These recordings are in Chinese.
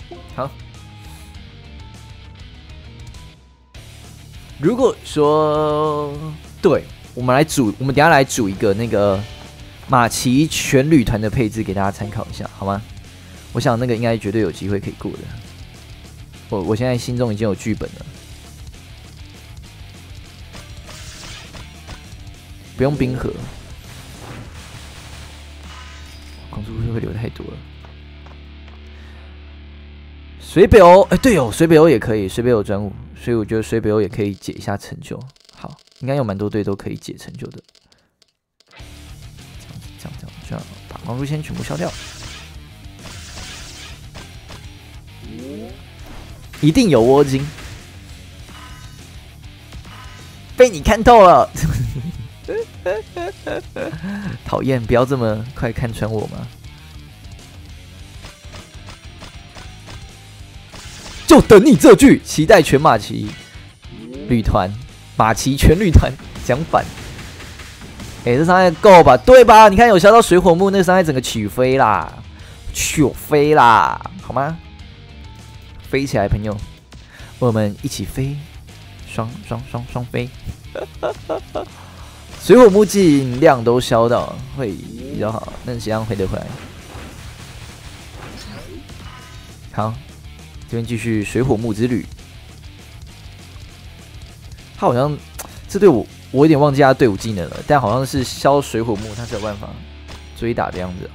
好，如果说对，我们等一下来组一个那个马奇全旅团的配置给大家参考一下，好吗？我想那个应该绝对有机会可以过的。我现在心中已经有剧本了，不用冰河，光速会留太多了。水北欧，对哦，水北欧也可以，水北欧专武，所以我觉得水北欧也可以解一下成就。好，应该有蛮多队都可以解成就的。这样，把光速先全部消掉。一定有窝精，被你看透了。讨厌，不要这么快看穿我嘛！就等你这句，期待全马奇旅团，马奇全旅团讲反。这伤害够吧？对吧？你看有消到水火木，那个伤害整个起飞啦，好吗？飞起来，朋友，我们一起飞，双飞。水火木尽量都消到，会比较好，那怎样回得回来？好，这边继续水火木之旅。他好像这队伍我有点忘记他队伍技能了，但好像是消水火木，他是有办法追打的样子。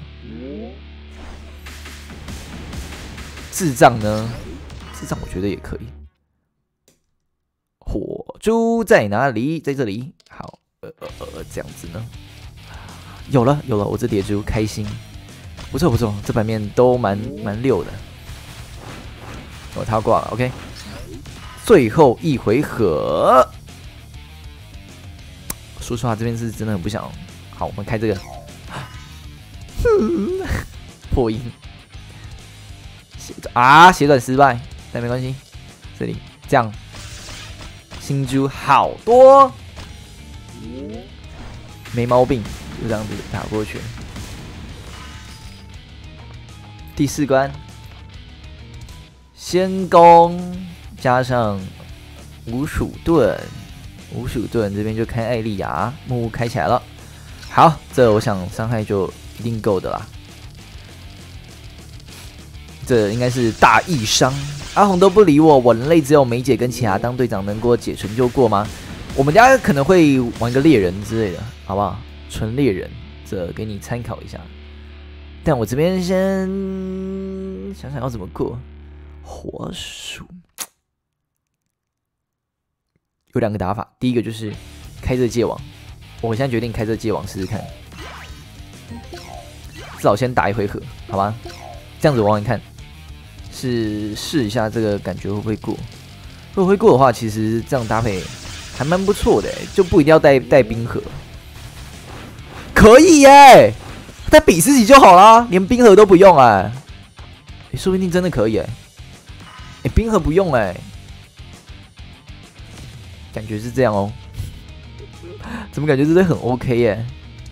智障呢？智障我觉得也可以。火珠在哪里？在这里。好，这样子呢？有了，我这叠珠开心，不错，这版面都蛮溜的。他挂了 ，OK。最后一回合，说实话，这边是真的很不想。好，我们开这个，破音血转失败。但没关系，这里这样，新珠好多，没毛病，就这样子打过去。第4关，先攻加上无鼠盾这边就开艾丽亚，木屋开起来了。好，这我想伤害就一定够的啦。这应该是大义伤。阿红都不理我，我人类只有梅姐跟奇亚当队长能给我解成就过吗？我们等下可能会玩个猎人之类的，好不好？纯猎人，这给你参考一下。但我这边先想想要怎么过。火鼠有2个打法，第一个就是开这界网，我现在决定开这界网试试看，至少先打1回合，好吧？这样子玩玩看。是试一下这个感觉会不会过？如果会过的话，其实这样搭配还蛮不错的，就不一定要带冰河，可以耶！带比斯奇就好啦，连冰河都不用哎，说不定真的可以冰河不用感觉是这样哦。怎么感觉这队很 OK 耶？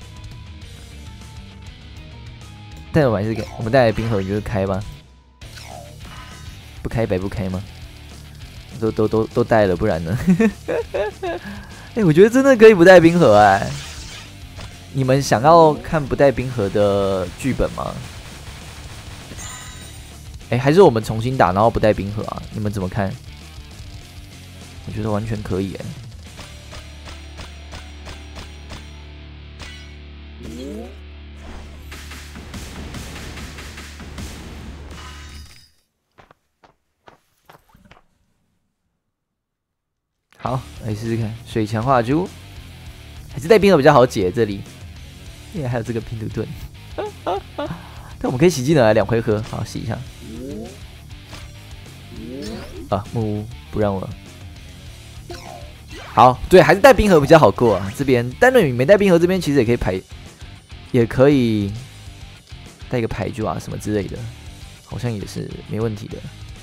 但我还是给我们带来冰河，你就开吧。不开白不开吗？都带了，不然呢？我觉得真的可以不带冰河你们想要看不带冰河的剧本吗？还是我们重新打，然后不带冰河啊？你们怎么看？我觉得完全可以好，来试试看水强化珠，还是带冰河比较好解。这里，还有这个拼图盾，但我们可以洗技能来2回合，好洗一下。木屋不让我。好，对，还是带冰河比较好过啊。这边单论没带冰河，这边其实也可以排，也可以带一个排珠啊什么之类的，好像也是没问题的。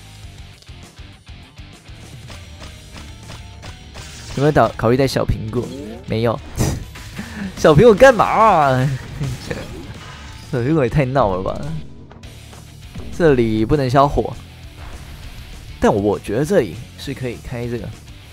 有没有考虑带小苹果？没有，小苹果干嘛小苹果也太闹了吧！这里不能消火， 但我觉得这里是可以开这个，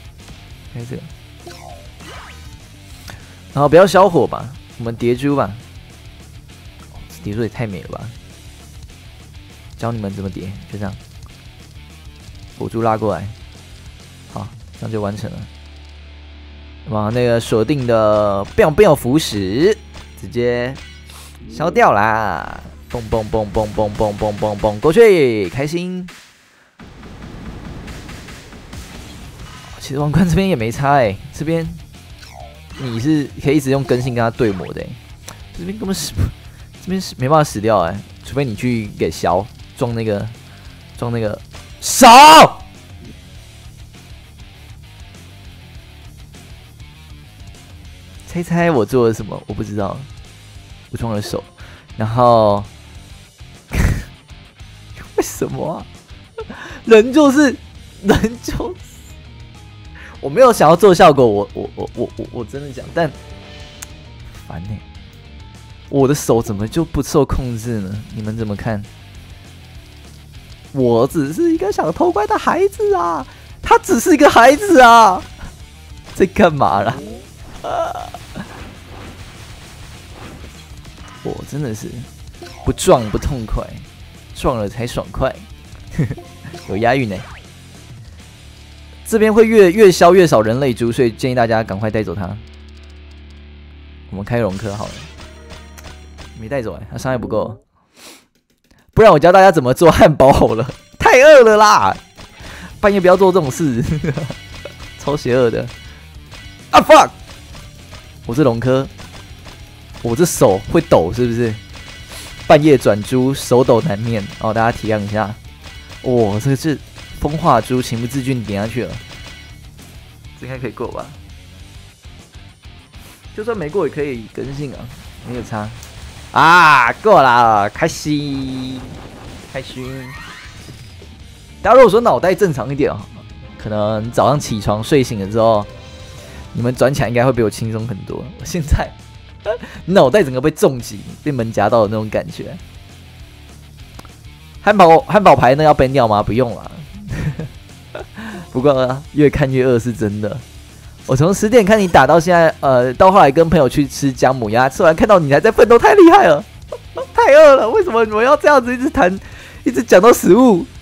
然后不要小火吧，我们叠珠吧。叠珠也太美了吧！教你们怎么叠，就这样，火珠拉过来，好，这样就完成了。往那个锁定的biang符石直接消掉啦！蹦蹦蹦蹦蹦蹦蹦蹦蹦过去，开心。其实王冠这边也没差这边你是可以一直用更新跟他对磨的这边根本死不，这边是没办法死掉除非你去给削撞那个少。猜我做了什么？我不知道，我撞了手，然后为什么啊？人就是我没有想要做效果，我真的讲，但烦我的手怎么就不受控制呢？你们怎么看？我只是一个想偷怪的孩子啊，他只是一个孩子啊，在干嘛啦？我真的是不撞不痛快，撞了才爽快，有押韵这边会越消越少人类猪，所以建议大家赶快带走它。我们开容科好了，没带走他伤害不够，不然我教大家怎么做汉堡好了，太饿了啦！半夜不要做这种事，超邪恶的啊 fuck！ 我这龙科，我这手会抖是不是？半夜转猪，手抖难免大家体谅一下。这个是风化猪，情不自禁点下去了，这应该可以过吧？就算没过也可以更新没有差过啦，开心。大家如果说脑袋正常一点可能早上起床睡醒了之后，你们转起来应该会比我轻松很多。我现在脑袋整个被重击，被门夹到的那种感觉。汉堡牌那要ban掉吗？不用啦。不过越看越饿是真的。我从10点看你打到现在，到后来跟朋友去吃姜母鸭，吃完看到你还在奋斗，太厉害了，太饿了。为什么你们要这样子一直讲到食物？